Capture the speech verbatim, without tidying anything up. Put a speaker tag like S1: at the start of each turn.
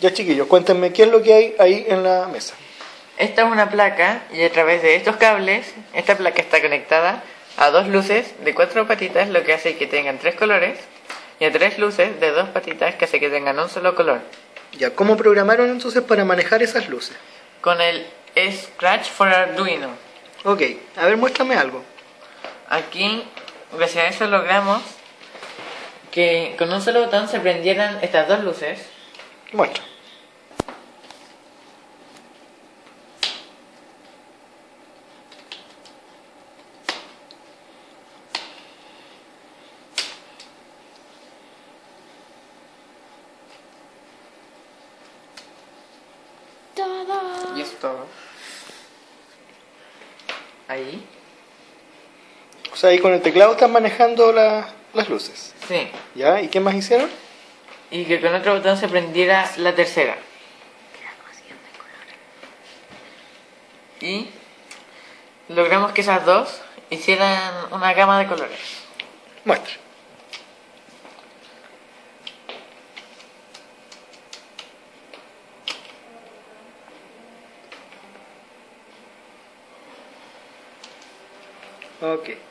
S1: Ya chiquillos, cuéntenme qué es lo que hay ahí en la mesa.
S2: Esta es una placa y a través de estos cables, esta placa está conectada a dos luces de cuatro patitas, lo que hace que tengan tres colores, y a tres luces de dos patitas, que hace que tengan un solo color.
S1: Ya, ¿cómo programaron entonces para manejar esas luces?
S2: Con el Scratch for Arduino.
S1: Ok, a ver, muéstrame algo.
S2: Aquí, gracias a eso logramos que con un solo botón se prendieran estas dos luces.
S1: Muestra.
S2: Y es todo. Ahí.
S1: O sea, ahí con el teclado están manejando la- las luces.
S2: Sí.
S1: ¿Ya? ¿Y qué más hicieron?
S2: Y que con otro botón se prendiera la tercera. Y logramos que esas dos hicieran una gama de colores.
S1: Muestra. Ok.